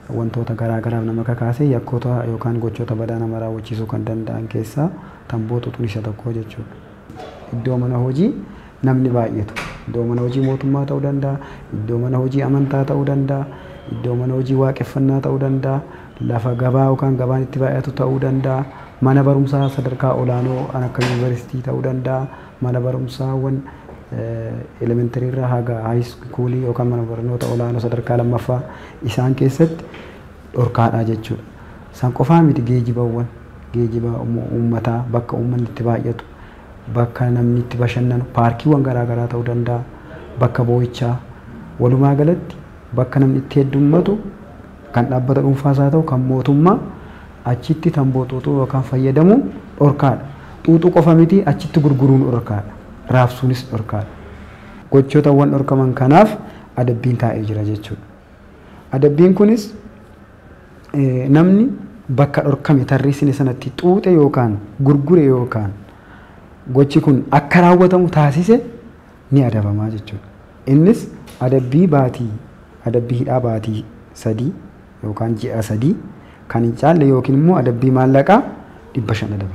wantoota garaa garaaf nama kakaasee yakkoota yookaan gochoota badaa nama raawwachiisuu kan danda'an keessaa tamboo xuuxuun isa tokko jechuudha. Iddoo mana hojii namni baay'atu, iddoo mana hojii mootummaa ta'uu danda'a, iddoo mana hojii amantaa ta'uu danda'a, iddoo mana hojii waaqeffannaa ta'uu danda'a, lafa gabaa yookaan gabaan itti baay'atu ta'uu danda'a, mana barumsaa sadarkaa olaanoo akka yuunivarsiitii ta'uu danda'a, mana barumsaawwan elementary irraa haga high school yookaan mana barnoota olaanoo sadarkaa lammaffaa isaan keessatti dhorkaadha jechuudha. Isaan qofaa miti geejjibawwan, geejjiba uummataa bakka uummanni itti baay'atu, bakka namni itti bashannanu, paarkiiwwan garaa garaa ta'uu danda'a, bakka boo'ichaa, walumaa galatti bakka namni itti heddummatu kan dhaabbata dhuunfaas haa ta'u kan mootummaa achitti tamboo xuuxuu yookaan fayyadamuun dhorkaadha. Xuuxuu qofa miti achitti gurguruun dhorkaadha. Raabsuunis dhorkaadha. Gochootawwan dhorkaman kanaaf adabbiin taa'ee jira jechuudha. Adabbiin kunis namni bakka dhorkame tarreessine sanatti xuuxe yookaan gurgure yookaan gochi kun akka raawwatamu taasise ni adabamaa jechuudha. Innis adabbii hidhaa baatii 3 yookaan ji'a 3 kan hin caalle yookiin immoo adabbii maallaqaa 500 adaba.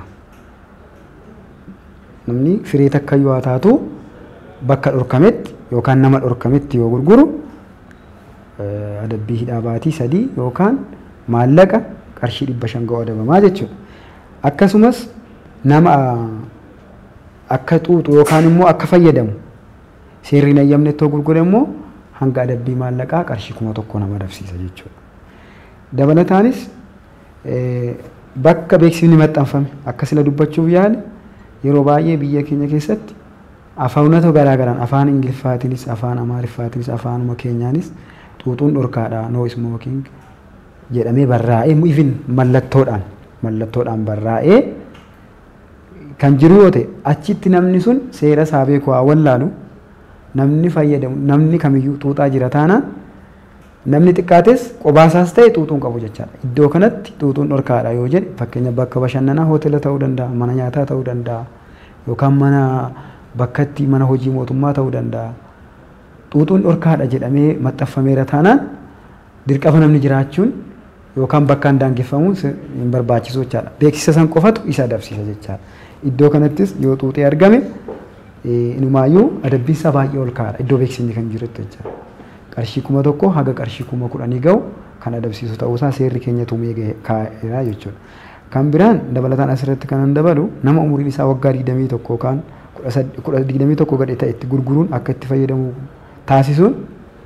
Namni firee takka yoo taatu bakka dhorkametti yookaan nama dhorkametti yoo gurguru adabbii hidhaa baatii 3 yookaan maallaqa qarshii 500 ga'u adabamaa jechuudha. Akkasumas nama akka xuuxu yookaan immoo akka fayyadamu seerri hin eeyyamne ittoo gurgure immoo hanga adabbii maallaqaa qarshii 1000 nama adabsiisa jechuudha. Dabalataanis bakka beeksifni maxxanfame akka sila dubbachuuf yaale yeroo baay'ee biyya keenya keessatti afaanota garaa garaan afaan ingiliffaatiinis afaan amaariffaatiinis afaanuma keenyaanis xuuxuun dhorkaadha no smoking jedhamee barraa'ee even mallattoodhaan barraa'ee kan jiru yoo ta'e achitti namni sun seera isaa beeku haa wallaalu namni fayyadamu namni kamiyyuu xuuxaa jira taanaan namni xiqqaates qobaasaas ta'e xuuxuun qabu jechaadha. Iddoo kanatti xuuxuun dhorkaadha yoo jedhe fakkeenya bakka bashannanaa hoteela ta'uu danda'a, mana nyaataa ta'uu danda'a yookaan mana hojii mootummaa ta'uu danda'a. Xuuxuun dhorkaadha jedhamee maxxanfameera taanaan dirqama namni jiraachuun yookaan bakkaan daangeffamuun hin barbaachisu jechaadha. Beeksisa san qofatu isa adabsiisa jechaadha. Iddoo kanattis yoo xuuxee argame inumaayyuu adabbiinsa baay'ee ol kaa'aadha iddoo beeksisni kan jirutti jechaadha. Qarshii 1000 haga qarshii 10,000 ga'u kan adabsiisu ta'uusaa seerri keenya tumee kaa'eera jechuudha. Kan biraan dabalataan asirratti kan dabalu nama umuriin isaa waggaa 21 yookaan 21 gadhee ta'e itti gurguruun akka itti fayyadamu taasisuun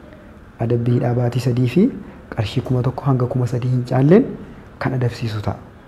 adabbii hidhaa baatii 3 fi qarshii 1000 hanga 3000 hin caalleen kan adabsiisu ta'a.